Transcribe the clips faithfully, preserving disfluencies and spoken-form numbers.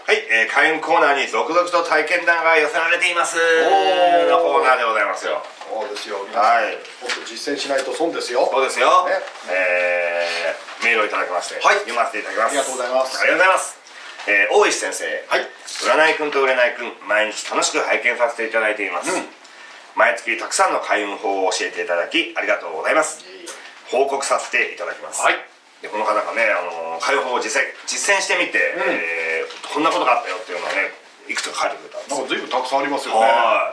はい、えー、開運コーナーに続々と体験談が寄せられていますのコーナーでございますよ。 そうですよ、皆さん、はい、もっと実践しないと損ですよ。 そうですよ、ね、えー、メールをいただきまして、はい、読ませていただきます。 ありがとうございます。 ありがとうございます。えー、大石先生、はい、占いくんと売れないくん、毎日楽しく拝見させていただいています。うん、毎月たくさんの開運法を教えていただきありがとうございます。報告させていただきます。はい、でこの方がね、あのー、開運法を実践実践してみて、うん、えー、こんなことがあったよっていうのをね、いくつか書いてくれたんです。 なんか随分たくさんありますよね。 はい、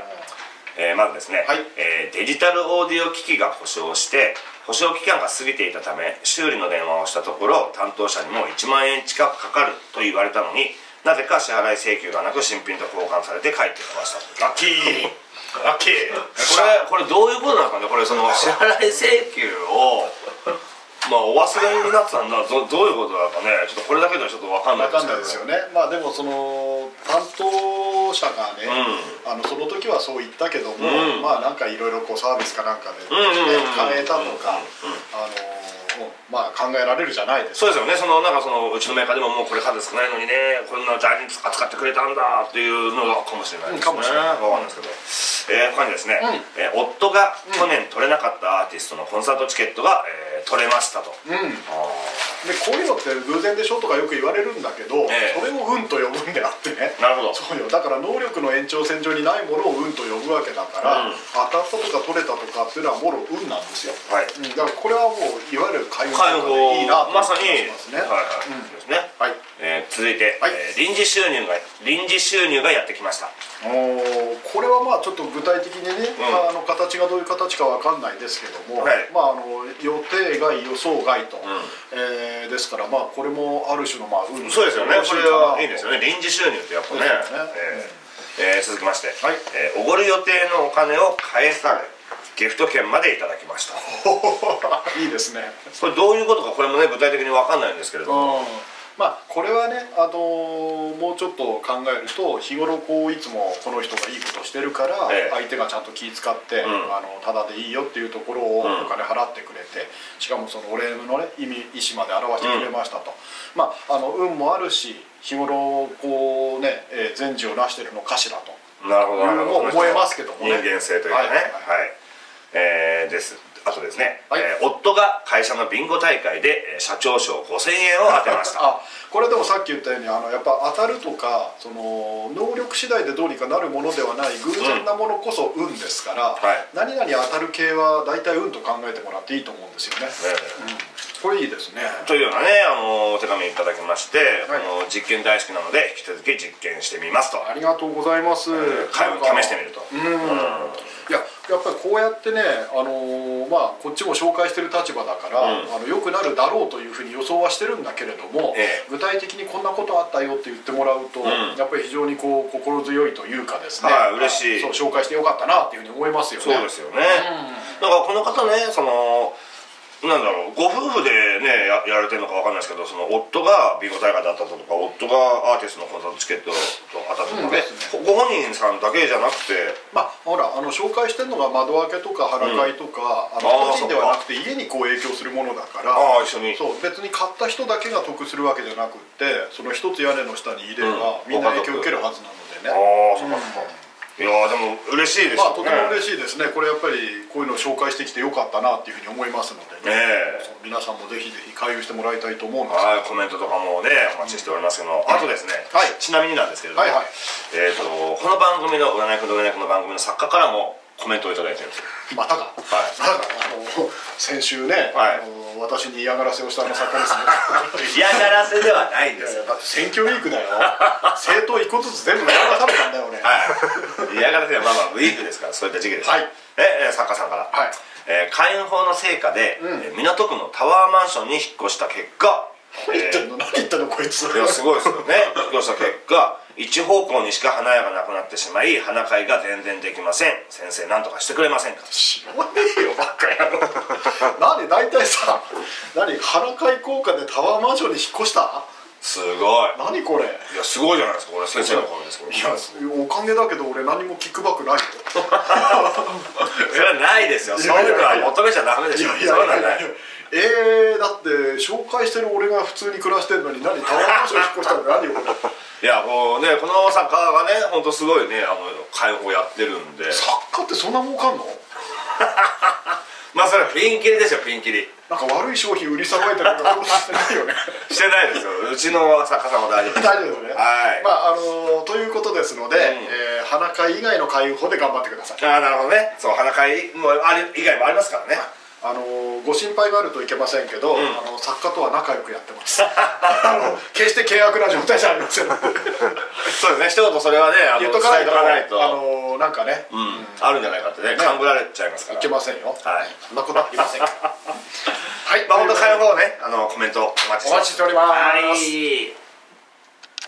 えー、まずですね、はい、えー、デジタルオーディオ機器が故障して保証期間が過ぎていたため修理の電話をしたところ、担当者にもいちまんえん近くかかると言われたのに、なぜか支払い請求がなく新品と交換されて帰ってきました。ラッキーラッキー。これこれどういうことなんですかね。これその支払い請求をまあお忘れになってたんだ。ど, どういうことなのかね。ちょっとこれだけではちょっと分かんないですけど。分かんないですよね。まあでもその担当者がね、うん、あのその時はそう言ったけども、うん、まあなんかいろいろこうサービスかなんかで変えたとか、あのまあ考えられるじゃないですか。 そうですよね。そのなんかそのうちのメーカーでももうこれ数少ないのにね、こんな大事に扱ってくれたんだっていうのかもしれないですね。かもしれない。分かんないですけど、えー、他にですね、うん、えー、夫が去年取れなかったアーティストのコンサートチケットが、えー、取れましたと。うん、 でこういうのって偶然でしょとかよく言われるんだけど、えー、それを運と呼ぶんであってね。なるほど。そうよ。だから能力の延長線上にないものを運と呼ぶわけだから、うん、当たったとか取れたとかっていうのはもろ運なんですよ。はい。うん、だからこれはもういわゆる開運とかでいいなと思いますね。まさに。はいはい。うん、ですね。はい。 えー、続いて、はい、えー、臨時収入が臨時収入がやってきました。 おこれはまあちょっと具体的にね、うん、まあ、あの形がどういう形かわかんないですけども、はい、まああの予定外予想外と、うん、えー、ですからまあこれもある種のまあ運。 そうですよね。これはいいですよね。臨時収入ってやっぱね。えーえー、続きまして、はい、えー、おごる予定のお金を返されギフト券までいただきました。 いいですね。 これどういうことか、これもね具体的にわかんないんですけれども。 まあこれはね、あのー、もうちょっと考えると、日頃こういつもこの人がいいことしてるから、ええ、相手がちゃんと気遣って、うん、あのただでいいよっていうところをお金払ってくれて、うん、しかもそのお礼のね意味意思まで表してくれましたと、うん、まああの運もあるし、日頃こうね、えー、善事をなしてるのかしらというのも思えますけどもね。 人間性というかね。はい、はい、えー、です。あとですね、はい、えー、夫が会社のビンゴ大会で社長賞ごせんえんを当てました。 あ、これでもさっき言ったように、あのやっぱ当たるとかその能力次第でどうにかなるものではない偶然なものこそ運ですから、うん、はい、何々当たる系は大体運と考えてもらっていいと思うんですよね。えー、うん、これいいですね。 というようなね、あのお手紙いただきまして、はい、あの実験大好きなので引き続き実験してみますと。 ありがとうございます。 開運試してみると。うん、うん、 いややっぱりこうやってね、あのー、まあこっちも紹介してる立場だから、うん、あの良くなるだろうというふうに予想はしてるんだけれども、ええ、具体的にこんなことあったよって言ってもらうと、うん、やっぱり非常にこう心強いというかですね、 はい、嬉しい。 そう紹介してよかったなっていうふうに思いますよね。 そうですよね。うん、だからこの方ね、そのなんだろう、ご夫婦でね や, やられてるのかわかんないですけど、その夫がビンゴ大会だったとか、夫がアーティストのコンサートチケットと当たったとかね、うん、ご本人さんだけじゃなくて、 まあほら、あの紹介してるのが窓開けとか腹買いとか、うん、あの個人ではなくて家にこう影響するものだから、あ一緒にそう別に買った人だけが得するわけじゃなくって、その一つ屋根の下にいれば、うん、みんな影響を受けるはずなのでね。ああ、そうかそうか。 いやでも嬉しいですね。まあとても嬉しいですね。これやっぱりこういうのを紹介してきてよかったなっていうふうに思いますのでね、えー、皆さんもぜひぜひ開運してもらいたいと思うんですけど、 はい、コメントとかもねお待ちしておりますけど、うん、あとですね、はい、ちなみになんですけれども、はいはい、えーとこの番組の占いくんと占いくんの番組の作家からもコメントをいただいてるんですよ。 またか、はい、またか、あの先週ね、はい、あの私に嫌がらせをしたあの作家ですね。嫌がらせではないんですよ。 だって選挙ウィークだよ。政党一個ずつ全部嫌がらされたんだよね。 はい、嫌がらせはまあまあウィークですから、そういった時期です。はい、え作家さんから、はい、えー、開運法の成果で、うん、港区のタワーマンションに引っ越した結果、 何言ってんの、何言ったのこいつ。 いやすごいですよね。引っ越した結果、一方向にしか花屋がなくなってしまい、花会が全然できません。先生何とかしてくれませんか。 知らねえよバカ野郎。何大体さ、何花会効果でタワーマンションに引っ越した。 すごい。 何これ。 いやすごいじゃないですか。これ先生のおかげですけど。 いやおかげだけど俺何もキックバックないよ。 それはないですよ。そういうのは求めちゃダメでしょ。そういうのはない。 えー、だって紹介してる俺が普通に暮らしてるのに、何タワーマンション引っ越したの何これ。いいやもうねこの作家がね本当すごいねあの開放やってるんで。 作家ってそんな儲かんの？ まあそれはピンキリですよピンキリ。 なんか悪い商品売りさばいてるとかしてないよね。 してないですよ。うちの作家さんは大丈夫です。 大丈夫ですね。 はい。 まああのということですので、えー、花会以外の開放で頑張ってください。 ああなるほどね。そう花会もあれ以外もありますからね。 あのご心配があるといけませんけど、うん、あの作家とは仲良くやってます。あの決して契約な状態じゃありません。そうですね。一言それはねあの言っとかないと、 ないとあのなんかね、 うんうん、あるんじゃないかってね勘ぶられちゃいますから。 いけませんよ。 はい。 そんなことありませんから。 はい。まあ本当会の方ねあのコメントお待ちしております。 お待ちしております。 はい。